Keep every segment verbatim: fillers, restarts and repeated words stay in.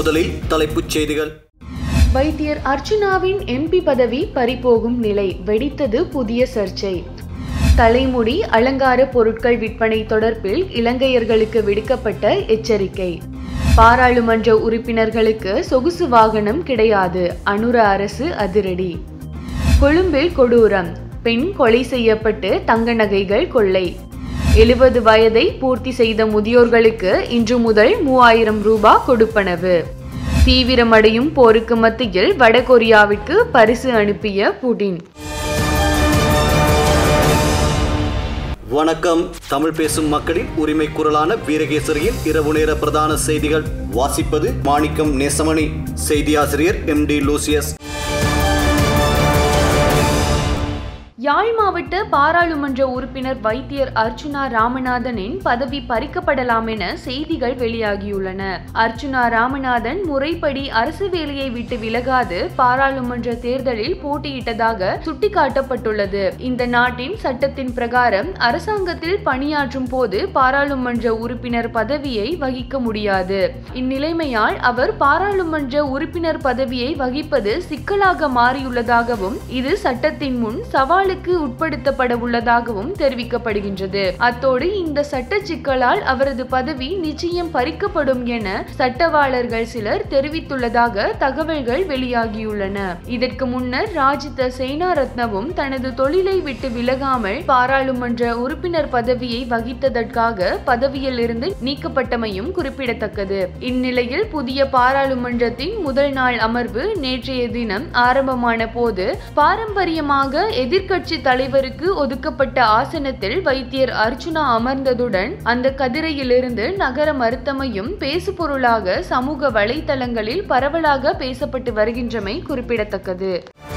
முதலில் தலைப்புச் செய்திகள். வைத்தியர் அர்ச்சுனாவின் எம்பி பதவி பறிபோகும் நிலை, வெடித்தது புதிய சர்ச்சை. தலைமுடி அலங்கார பொருட்கள் விற்பனை தொடர்பில் இலங்கையர்களுக்கு விடுக்கப்பட்ட எச்சரிக்கை. பாராளுமன்ற உறுப்பினர்களுக்கு சொகுசு வாகனம் கிடையாது, அனுர அரசு அதிரடி. கொழும்பில் கொடூரம், பெண் கொலை செய்யப்பட்டு தங்க நகைகள் கொள்ளை. எழுபது வயதை பூர்த்தி செய்த முதியோர்களுக்கு இன்று முதல் மூவாயிரம் ரூபாய் கொடுப்பனவு. தீவிரமடையும் போருக்கு மத்தியில் வடகொரியாவிற்கு பரிசு அனுப்பிய புடின். வணக்கம். தமிழ் பேசும் மக்களின் உரிமை குரலான வீரகேசரியின் இரவு நேர பிரதான செய்திகள். வாசிப்பது மாணிக்கம் நேசமணி. செய்தியாசிரியர் எம் டி லூசியஸ். யாழ் மாவட்ட பாராளுமன்ற உறுப்பினர் வைத்தியர் அர்ச்சுனா ராமநாதனின் பதவி பறிக்கப்படலாம் என செய்திகள் வெளியாகியுள்ளன. அர்ச்சுனா ராமநாதன் முறைப்படி அரசு வேலையை விட்டு விலகாது பாராளுமன்ற தேர்தலில் போட்டியிட்டதாக சுட்டிக்காட்டப்பட்டுள்ளது. இந்த நாட்டின் சட்டத்தின் பிரகாரம் அரசாங்கத்தில் பணியாற்றும் போது பாராளுமன்ற உறுப்பினர் பதவியை வகிக்க முடியாது. இந்நிலைமையால் அவர் பாராளுமன்ற உறுப்பினர் பதவியை வகிப்பது சிக்கலாக மாறியுள்ளதாகவும் இது சட்டத்தின் முன் சவால் உட்படுத்தப்பட உள்ளதாகவும் தெரிவிக்கப்படுகின்றது. அத்தோடு இந்த சட்ட சிக்கலால் அவரது பதவி நிச்சயம் பறிக்கப்படும் என சட்டவாளர்கள் சிலர் தெரிவித்துள்ளதாக தகவல்கள் வெளியாகியுள்ளன. இதற்கு முன்னர் ராஜித சேனாரத்னவும் தனது தொழிலை விட்டு விலகாமல் பாராளுமன்ற உறுப்பினர் பதவியை வகித்ததற்காக பதவியில் இருந்து நீக்கப்பட்டமையும் குறிப்பிடத்தக்கது. இந்நிலையில் புதிய பாராளுமன்றத்தின் முதல் நாள் அமர்வு நேற்றைய தினம் ஆரம்பமான போது பாரம்பரியமாக எதிர்க்க கட்சி தலைவருக்கு ஒதுக்கப்பட்ட ஆசனத்தில் வைத்தியர் அர்ச்சுனா அமர்ந்ததுடன் அந்த கதிரையிலிருந்து நகர மறுத்தமையும் பேசுபொருளாக சமூக வலைதளங்களில் பரவலாக பேசப்பட்டு வருகின்றமை குறிப்பிடத்தக்கது.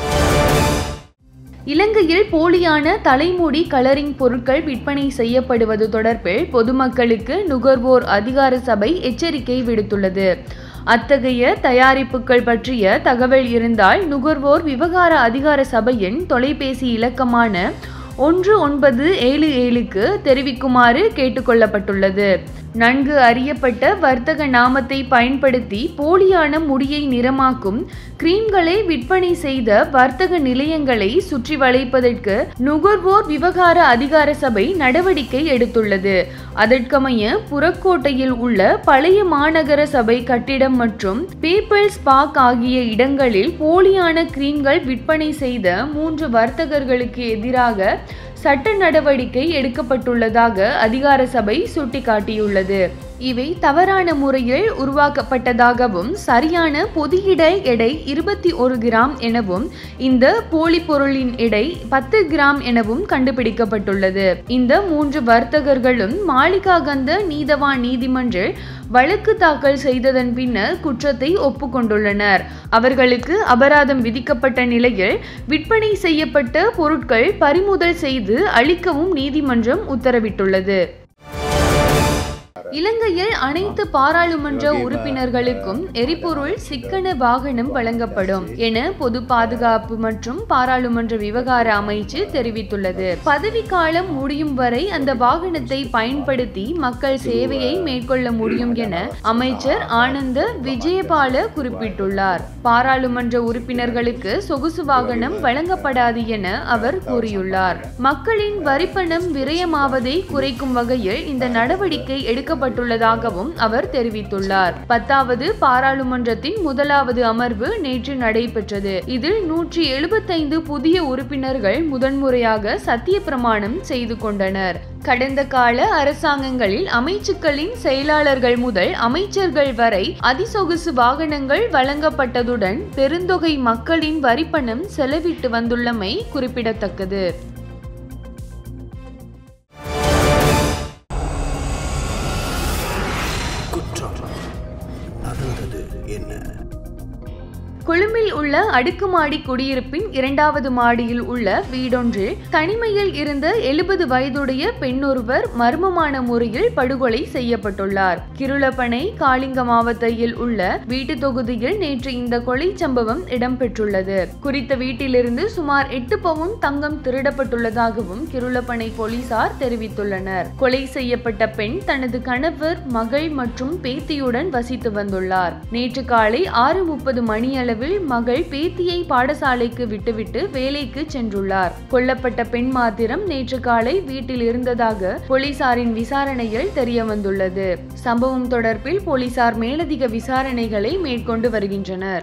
இலங்கையில் போலியான தலைமுடி கலரிங் பொருட்கள் விற்பனை செய்யப்படுவது தொடர்பில் பொதுமக்களுக்கு நுகர்வோர் அதிகார சபை எச்சரிக்கை விடுத்துள்ளது. அத்தகைய தயாரிப்புகள் பற்றிய தகவல் இருந்தால் நுகர்வோர் விவகார அதிகார சபையின் தொலைபேசி இலக்கமான ஒன்று ஒன்பது ஏழு ஏழுக்கு தெரிவிக்குமாறு கேட்டுக்கொள்ளப்பட்டுள்ளது. நன்கு அறியப்பட்ட வர்த்தக நாமத்தை பயன்படுத்தி போலியான முடியை நிறமாக்கும் கிரீம்களை விற்பனை செய்த வர்த்தக நிலையங்களை சுற்றி வளைப்பதற்கு நுகர்வோர் விவகார அதிகார சபை நடவடிக்கை எடுத்துள்ளது. அதற்கமைய புறக்கோட்டையில் உள்ள பழைய மாநகர சபை கட்டிடம் மற்றும் பீப்பிள்ஸ் பார்க் ஆகிய இடங்களில் போலியான கிரீம்கள் விற்பனை செய்த மூன்று வர்த்தகர்களுக்கு எதிராக சட்ட நடவடிக்கை எடுக்கப்பட்டுள்ளதாக அதிகார சபை சுட்டிக்காட்டியுள்ளது. இவை தவறான முறையில் உருவாக்கப்பட்டதாகவும் சரியான பொதியிட எடை இருபத்தி ஒரு கிராம் எனவும் இந்த போலி பொருளின் எடை பத்து கிராம் எனவும் கண்டுபிடிக்கப்பட்டுள்ளது. இந்த மூன்று வர்த்தகர்களும் மாளிகாகந்த நீதவான் நீதிமன்றில் வழக்கு தாக்கல் செய்ததன் பின்னர் குற்றத்தை ஒப்புக்கொண்டுள்ளனர். அவர்களுக்கு அபராதம் விதிக்கப்பட்ட நிலையில் விற்பனை செய்யப்பட்ட பொருட்கள் பறிமுதல் செய்து அளிக்கவும் நீதிமன்றம் உத்தரவிட்டுள்ளது. இலங்கையில் அனைத்து பாராளுமன்ற உறுப்பினர்களுக்கும் எரிபொருள் சிக்கன வாகனம் வழங்கப்படும் என பொது பாதுகாப்பு மற்றும் பாராளுமன்ற விவகார அமைச்சு தெரிவித்துள்ளது. பதவிக்காலம் முடியும் வரை அந்த வாகனத்தை பயன்படுத்தி மக்கள் சேவையை மேற்கொள்ள முடியும் என அமைச்சர் ஆனந்த விஜயபால குறிப்பிட்டுள்ளார். பாராளுமன்ற உறுப்பினர்களுக்கு சொகுசு வாகனம் வழங்கப்படாது என அவர் கூறியுள்ளார். மக்களின் வரிப்பணம் விரயமாவதை குறைக்கும் வகையில் இந்த நடவடிக்கை எடுக்க பட்டுள்ளதாகவும் அவர் தெரிவித்துள்ளார். பத்தாவது பாராளுமன்றத்தின் முதலாவது அமர்வு நேற்று நடைபெற்றது. இதில் நூற்றி எழுபத்தைந்து புதிய உறுப்பினர்கள் முதன்முறையாக சத்திய பிரமாணம் செய்து கொண்டனர். கடந்த கால அரசாங்கங்களில் அமைச்சுக்களின் செயலாளர்கள் முதல் அமைச்சர்கள் வரை அதிசொகுசு வாகனங்கள் வழங்கப்பட்டதுடன் பெருந்தொகை மக்களின் வரிப்பணம் செலவிட்டு வந்துள்ளமை குறிப்பிடத்தக்கது. நடந்தது என்ன? கொழும்பில் உள்ள அடுக்குமாடி குடியிருப்பின் இரண்டாவது மாடியில் உள்ள வீடொன்றில் தனிமையில் இருந்த எழுபது வயதுடைய பெண்ணொருவர் மர்மமான முறையில் படுகொலை செய்யப்பட்டுள்ளார். கிருளப்பனை காளிங்க மாவட்டத்தில் உள்ள வீட்டு தொகுதியில் நேற்று இந்த கொலை சம்பவம் இடம்பெற்றுள்ளது. குறித்த வீட்டிலிருந்து சுமார் எட்டு பவுன் தங்கம் திருடப்பட்டுள்ளதாகவும் கிருளப்பனை போலீசார் தெரிவித்துள்ளனர். கொலை செய்யப்பட்ட பெண் தனது கணவர், மகள் மற்றும் பேத்தியுடன் வசித்து வந்துள்ளார். நேற்று காலை ஆறு முப்பது மணியளவில் மகள் பேத்தியை பாடசாலைக்கு விட்டுவிட்டு வேலைக்கு சென்றுள்ளார். கொல்லப்பட்ட பெண் மாத்திரம் நேற்று காலை வீட்டில் இருந்ததாக போலீசாரின் விசாரணையில் தெரிய வந்துள்ளது. சம்பவம் தொடர்பில் போலீசார் மேலதிக விசாரணைகளை மேற்கொண்டு வருகின்றனர்.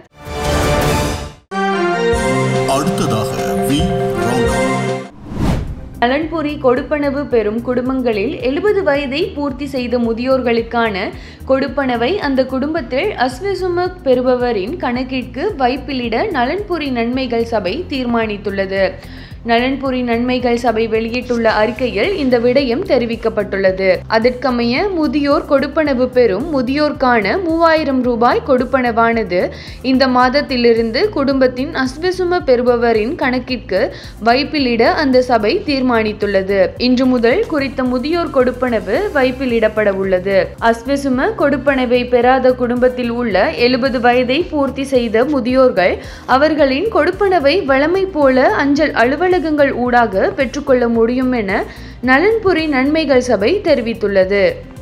நலன்புரி கொடுப்பனவு பெறும் குடும்பங்களில் எழுபது வயதை பூர்த்தி செய்த முதியோர்களுக்கான கொடுப்பனவை அந்த குடும்பத்தில் அஸ்வசும பெறுபவரின் கணக்கிற்கு வைப்பிலிட நலன்புரி நன்மைகள் சபை தீர்மானித்துள்ளது. நலன்புரி நன்மைகள் சபை வெளியிட்டுள்ள அறிக்கையில் இந்த விடயம் தெரிவிக்கப்பட்டுள்ளது. அதற்கமைய முதியோர் கொடுப்பனவு பெறும் முதியோர்க்கான மூவாயிரம் ரூபாய் கொடுப்பனவானது இந்த மாதத்திலிருந்து குடும்பத்தின் அஸ்வசும பெறுபவரின் கணக்கிற்கு வைப்பிலிட அந்த சபை தீர்மானித்துள்ளது. இன்று முதல் குறித்த முதியோர் கொடுப்பனவு வைப்பிலிடப்பட உள்ளது. அஸ்வசும கொடுப்பனவை பெறாத குடும்பத்தில் உள்ள எழுபது வயதை பூர்த்தி செய்த முதியோர்கள் அவர்களின் கொடுப்பனவை வழமை போல அஞ்சல் அலுவலக ஊடாக பெற்றுக்கொள்ள முடியும் என நலன்புரி நன்மைகள் சபை தெரிவித்துள்ளது.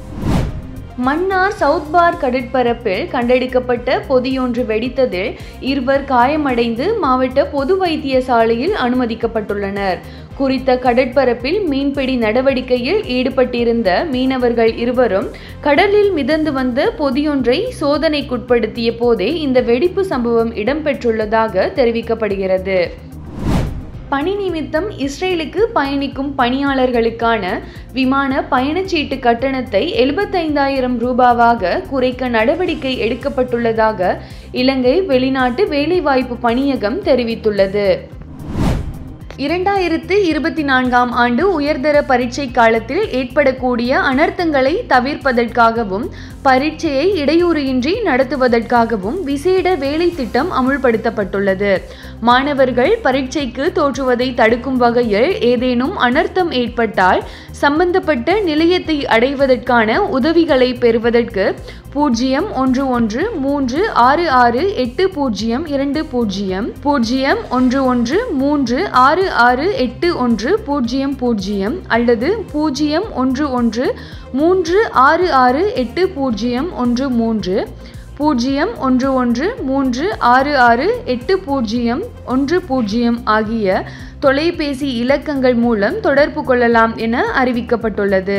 மன்னார் சவுத் பார் கடற்பரப்பில் கண்டெடுக்கப்பட்ட பொதியொன்று வெடித்ததில் இருவர் காயமடைந்து மாவட்ட பொது வைத்தியசாலையில் அனுமதிக்கப்பட்டுள்ளனர். குறித்த கடற்பரப்பில் மீன்பிடி நடவடிக்கையில் ஈடுபட்டிருந்த மீனவர்கள் இருவரும் கடலில் மிதந்து வந்த பொதியொன்றை சோதனைக்குட்படுத்திய போதே இந்த வெடிப்பு சம்பவம் இடம்பெற்றுள்ளதாக தெரிவிக்கப்படுகிறது. பணி நிமித்தம் இஸ்ரேலுக்கு பயணிக்கும் பணியாளர்களுக்கான விமான பயணச்சீட்டு கட்டணத்தை எழுபத்தைந்தாயிரம் ரூபாவாக குறைக்க நடவடிக்கை எடுக்கப்பட்டுள்ளதாக இலங்கை வெளிநாட்டு வேலைவாய்ப்பு பணியகம் தெரிவித்துள்ளது. இரண்டாயிரத்து இருபத்தி நான்காம் ஆண்டு உயர்தர பரீட்சை காலத்தில் ஏற்படக்கூடிய அனர்த்தங்களை தவிர்ப்பதற்காகவும் பரீட்சையை இடையூறின்றி நடத்துவதற்காகவும் விசேட வேலை திட்டம் அமுல்படுத்தப்பட்டுள்ளது. மாணவர்கள் பரீட்சைக்கு தோற்றுவதை தடுக்கும் வகையில் ஏதேனும் அனர்த்தம் ஏற்பட்டால் சம்பந்தப்பட்ட நிலையத்தை அடைவதற்கான உதவிகளை பெறுவதற்கு பூஜ்ஜியம் ஒன்று ஒன்று மூன்று ஆறு ஆறு எட்டு பூஜ்ஜியம் இரண்டு பூஜ்ஜியம் பூஜ்ஜியம் ஒன்று ஒன்று மூன்று ஆறு ஆறு எட்டு ஒன்று பூஜ்ஜியம் பூஜ்ஜியம் அல்லது பூஜ்ஜியம் ஒன்று ஒன்று மூன்று ஆறு ஆறு எட்டு பூஜ்ஜியம் ஒன்று மூன்று பூஜ்ஜியம் ஒன்று ஒன்று மூன்று ஆறு ஆறு எட்டு பூஜ்ஜியம் ஒன்று பூஜ்ஜியம் ஆகிய தொலைபேசி இலக்கங்கள் மூலம் தொடர்பு கொள்ளலாம் என அறிவிக்கப்பட்டுள்ளது.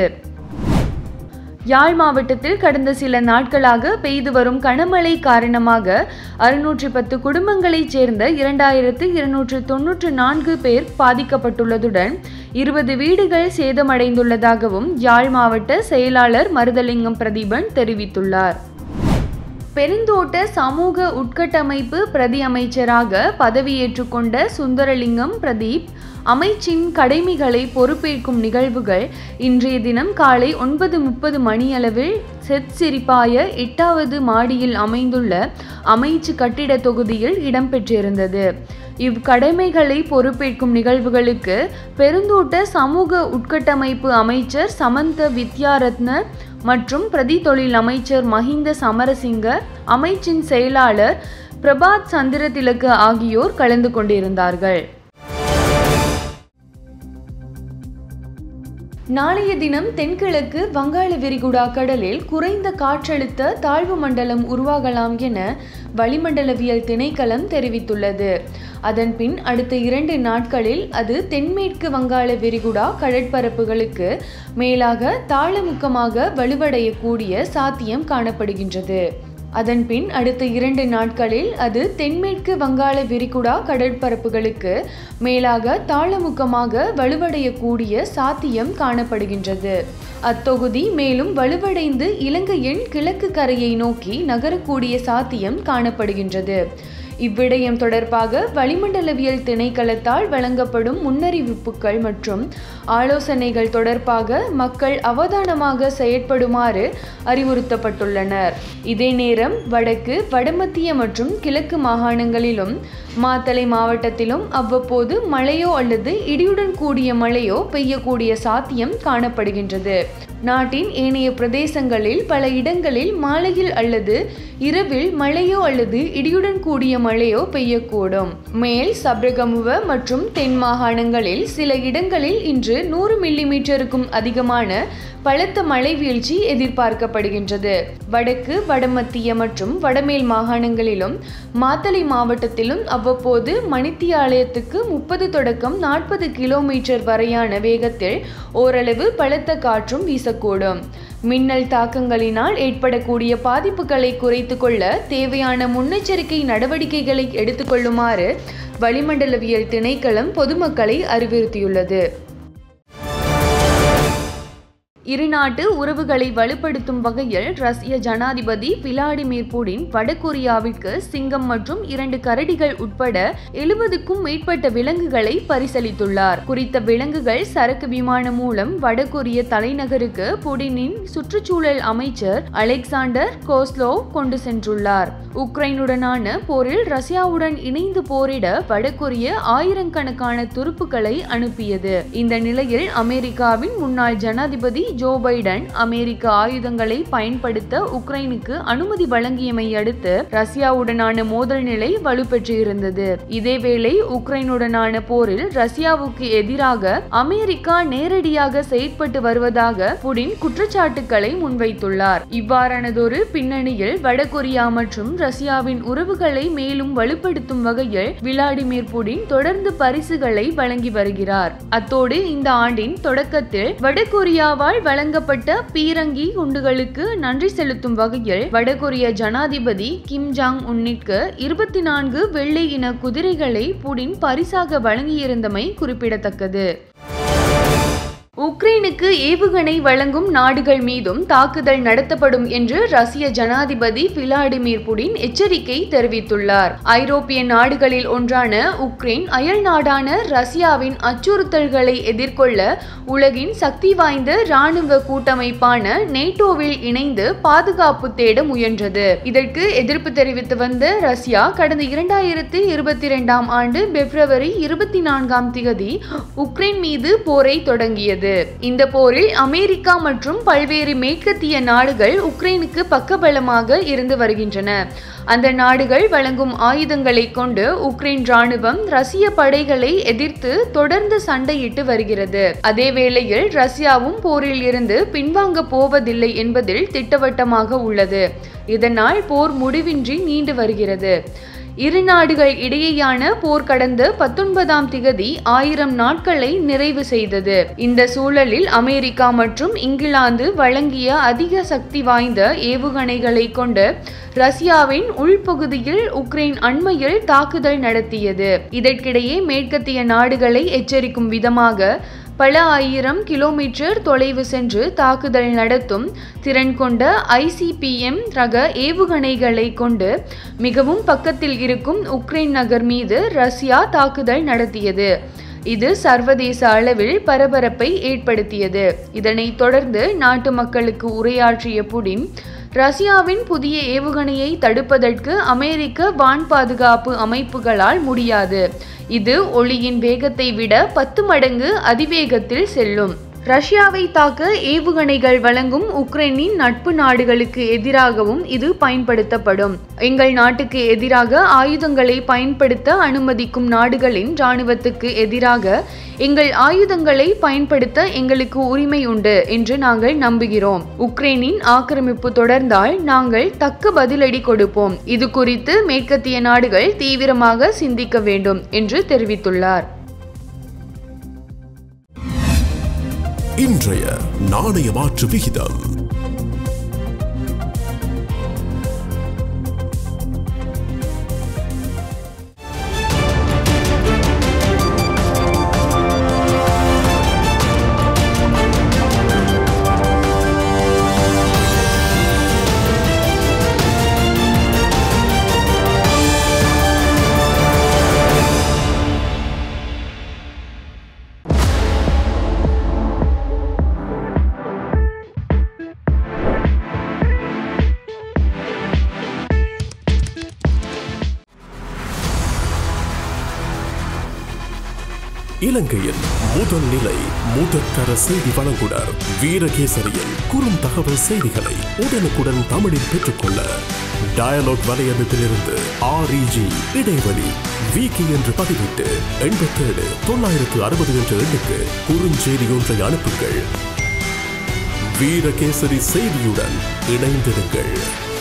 யாழ் மாவட்டத்தில் கடந்த சில நாட்களாக பெய்து வரும் கனமழை காரணமாக அறுநூற்றி பத்து குடும்பங்களைச் சேர்ந்த இரண்டாயிரத்து இருநூற்று தொன்னூற்று நான்கு பேர் பாதிக்கப்பட்டுள்ளதுடன் இருபது வீடுகள் சேதமடைந்துள்ளதாகவும் யாழ் மாவட்ட செயலாளர் மருதலிங்கம் பிரதீபன் தெரிவித்துள்ளார். பெருந்தோட்ட சமூக உட்கட்டமைப்பு பிரதி அமைச்சராக பதவியேற்றுக் கொண்ட சுந்தரலிங்கம் பிரதீப் அமைச்சின் கடமைகளை பொறுப்பேற்கும் நிகழ்வுகள் இன்றைய தினம் காலை ஒன்பது முப்பது மணியளவில் செத்சிரிப்பாய எட்டாவது மாடியில் அமைந்துள்ள அமைச்சு கட்டிட தொகுதியில் இடம்பெற்றிருந்தது. இவ்கடமைகளை பொறுப்பேற்கும் நிகழ்வுகளுக்கு பெருந்தோட்ட சமூக உட்கட்டமைப்பு அமைச்சர் சமந்த வித்யாரத்ன மற்றும் பிரதி தொழில் அமைச்சர் மஹிந்த சமரசிங்க, அமைச்சின் செயலாளர் பிரபாத் சந்திரதிலக ஆகியோர் கலந்து கொண்டிருந்தார்கள். நாளைய தினம் தென்கிழக்கு வங்காள விரிகுடா கடலில் குறைந்த காற்றழுத்த தாழ்வு மண்டலம் உருவாகலாம் என வளிமண்டலவியல் திணைக்களம் தெரிவித்துள்ளது. அதன்பின் அடுத்த இரண்டு நாட்களில் அது தென்மேற்கு வங்காள விரிகுடா கடற்பரப்புகளுக்கு மேலாக தாளமுக்கமாக வலுவடையக்கூடிய சாத்தியம் காணப்படுகின்றது. அதன்பின் அடுத்த இரண்டு நாட்களில் அது தென்மேற்கு வங்காள விரிகுடா கடற்பரப்புகளுக்கு மேலாக தாளமுக்கமாக வலுவடையக்கூடிய சாத்தியம் காணப்படுகின்றது. அத்தொகுதி மேலும் வலுவடைந்து இலங்கையின் கிழக்கு கரையை நோக்கி நகரக்கூடிய சாத்தியம் காணப்படுகின்றது. இவ்விடயம் தொடர்பாக வளிமண்டலவியல் திணைக்களத்தால் வழங்கப்படும் முன்னறிவிப்புகள் மற்றும் ஆலோசனைகள் தொடர்பாக மக்கள் அவதானமாக செயற்படுமாறு அறிவுறுத்தப்பட்டுள்ளனர். இதே நேரம் வடக்கு, வடமத்திய மற்றும் கிழக்கு மாகாணங்களிலும் மாத்தளை மாவட்டத்திலும் அவ்வப்போது மழையோ அல்லது இடியுடன் கூடிய மழையோ பெய்யக்கூடிய சாத்தியம் காணப்படுகின்றது. நாட்டின் ஏனைய பிரதேசங்களில் பல இடங்களில் மாலையில் அல்லது இரவில் மழையோ அல்லது இடியுடன் கூடிய மழையோ பெய்யக்கூடும். மேல் சப்ரகமுவ மற்றும் தென் மாகாணங்களில் சில இடங்களில் இன்று நூறு மில்லி மீட்டருக்கும் அதிகமான பலத்த மழை வீழ்ச்சி எதிர்பார்க்கப்படுகின்றது. வடக்கு, வடமத்திய மற்றும் வடமேல் மாகாணங்களிலும் மாத்தளை மாவட்டத்திலும் அவ்வப்போது மணித்தியாலயத்துக்கு முப்பது தொடக்கம் நாற்பது கிலோமீட்டர் வரையான வேகத்தில் ஓரளவு பலத்த காற்றும் வீசக்கூடும். மின்னல் தாக்கங்களினால் ஏற்படக்கூடிய பாதிப்புகளை குறைத்து கொள்ள தேவையான முன்னெச்சரிக்கை நடவடிக்கைகளை எடுத்துக்கொள்ளுமாறு வளிமண்டலவியல் திணைக்களம் பொதுமக்களை அறிவுறுத்தியுள்ளது. இருநாட்டு உறவுகளை வலுப்படுத்தும் வகையில் ரஷ்ய ஜனாதிபதி விளாடிமிர் புடின் வடகொரியாவிற்கு சிங்கம் மற்றும் இரண்டு கரடிகள் உட்பட எழுபதுக்கும் மேற்பட்ட விலங்குகளை பரிசளித்துள்ளார். குறித்த விலங்குகள் சரக்கு விமானம் மூலம் வடகொரிய தலைநகருக்கு புடினின் சுற்றுச்சூழல் அமைச்சர் அலெக்சாண்டர் கோஸ்லோவ் கொண்டு சென்றுள்ளார். உக்ரைனுடனான போரில் ரஷ்யாவுடன் இணைந்து போரிட வடகொரிய ஆயிரக்கணக்கான துருப்புக்களை அனுப்பியது. இந்த நிலையில் அமெரிக்காவின் முன்னாள் ஜனாதிபதி ஜோ பைடன் அமெரிக்க ஆயுதங்களை பயன்படுத்த உக்ரைனுக்கு அனுமதி வழங்கியமை அடுத்து ரஷ்யாவுடனான மோதல் நிலை வலுப்பெற்று இருந்தது. இதேவேளை உக்ரைனுடனான போரில் ரஷ்யாவுக்கு எதிராக அமெரிக்கா நேரடியாக செயற்பட்டு வருவதாக புடின் குற்றச்சாட்டுக்களை முன்வைத்துள்ளார். இவ்வாறானதொரு பின்னணியில் வடகொரியா மற்றும் ரஷ்யாவின் உறவுகளை மேலும் வலுப்படுத்தும் வகையில் விளாடிமிர் புடின் தொடர்ந்து பரிசுகளை வழங்கி வருகிறார். அத்தோடு இந்த ஆண்டின் தொடக்கத்தில் வடகொரியாவால் வழங்கப்பட்ட பீரங்கி குண்டுகளுக்கு நன்றி செலுத்தும் வகையில் வடகொரிய ஜனாதிபதி கிம் ஜாங் உன்னிற்கு இருபத்தி நான்கு வெள்ளை இன குதிரைகளை புடின் பரிசாக வழங்கியிருந்தமை குறிப்பிடத்தக்கது. உக்ரைனுக்கு ஏவுகணை வழங்கும் நாடுகள் மீதும் தாக்குதல் நடத்தப்படும் என்று ரஷ்ய ஜனாதிபதி விளாடிமிர் புடின் எச்சரிக்கை தெரிவித்துள்ளார். ஐரோப்பிய நாடுகளில் ஒன்றான உக்ரைன் அயல் நாடான ரஷ்யாவின் அச்சுறுத்தல்களை எதிர்கொள்ள உலகின் சக்தி வாய்ந்த இராணுவ கூட்டமைப்பான நேட்டோவில் இணைந்து பாதுகாப்பு தேட முயன்றது. இதற்கு எதிர்ப்பு தெரிவித்து வந்த ரஷ்யா கடந்த இரண்டாயிரத்தி இருபத்தி இரண்டாம் ஆண்டு பிப்ரவரி இருபத்தி நான்காம் திகதி உக்ரைன் மீது போரை தொடங்கியது. இந்த போரில் அமெரிக்கா மற்றும் பல்வேறு மேற்கத்திய நாடுகள் உக்ரைனுக்கு பக்கபலமாக இருந்து வருகின்றன. அந்த நாடுகள் வழங்கும் ஆயுதங்களை கொண்டு உக்ரைன் ராணுவம் ரஷ்ய படைகளை எதிர்த்து தொடர்ந்து சண்டையிட்டு வருகிறது. அதே வேளையில் ரஷ்யாவும் போரில் இருந்து பின்வாங்க போவதில்லை என்பதில் திட்டவட்டமாக உள்ளது. இதனால் போர் முடிவின்றி நீண்டு வருகிறது. இரு நாடுகள் இடையேயான போர் கடந்த பத்தொன்பதாம் திகதி ஆயிரம் நாட்களை நிறைவு செய்தது. இந்த சூழலில் அமெரிக்கா மற்றும் இங்கிலாந்து வழங்கிய அதிக சக்தி வாய்ந்த ஏவுகணைகளை கொண்டு ரஷ்யாவின் உள்பகுதியில் உக்ரைன் அண்மையில் தாக்குதல் நடத்தியது. இதற்கிடையே மேற்கத்திய நாடுகளை எச்சரிக்கும் விதமாக பல ஆயிரம் கிலோமீட்டர் தொலைவு சென்று தாக்குதல் நடத்தும் திறன் கொண்ட ஐ சி பி எம் ரக ஏவுகணைகளை கொண்டு மிகவும் பக்கத்தில் இருக்கும் உக்ரைன் நகர் மீது ரஷ்யா தாக்குதல் நடத்தியது. இது சர்வதேச அளவில் பரபரப்பை ஏற்படுத்தியது. இதனைத் தொடர்ந்து நாட்டு மக்களுக்கு உரையாற்றிய புடின் ரஷ்யாவின் புதிய ஏவுகணையை தடுப்பதற்கு அமெரிக்க வான் பாதுகாப்பு அமைப்புகளால் முடியாது. இது ஒளியின் வேகத்தை விட பத்து மடங்கு அதிவேகத்தில் செல்லும். ரஷ்யாவை தாக்க ஏவுகணைகள் வழங்கும் உக்ரைனின் நட்பு நாடுகளுக்கு எதிராகவும் இது பயன்படுத்தப்படும். எங்கள் நாட்டுக்கு எதிராக ஆயுதங்களை பயன்படுத்த அனுமதிக்கும் நாடுகளின் இராணுவத்துக்கு எதிராக எங்கள் ஆயுதங்களை பயன்படுத்த எங்களுக்கு உரிமை உண்டு என்று நாங்கள் நம்புகிறோம். உக்ரைனின் ஆக்கிரமிப்பு தொடர்ந்தால் நாங்கள் தக்க பதிலடி கொடுப்போம். இது குறித்து மேற்கத்திய நாடுகள் தீவிரமாக சிந்திக்க வேண்டும் என்று தெரிவித்துள்ளார். இன்றைய நாணய மாற்று விகிதம் இலங்கையின் முதல் நிலை முதற்தர செய்தி வழங்குனர் வீரகேசரியின் குறும் தகவல் செய்திகளை உடனுக்குடன் தமிழில் பெற்றுக்கொள்ள டயலாக் வலையமைப்பிலிருந்து ஆர்இஜி இடைவெளி வீக்கி என்று பதிவிட்டு எண்பத்தேழு தொள்ளாயிரத்து அறுபது என்ற எண்ணுக்கு குறுஞ்செய்தி ஒன்றை அனுப்புங்கள். வீரகேசரி செய்தியுடன் இணைந்திருங்கள்.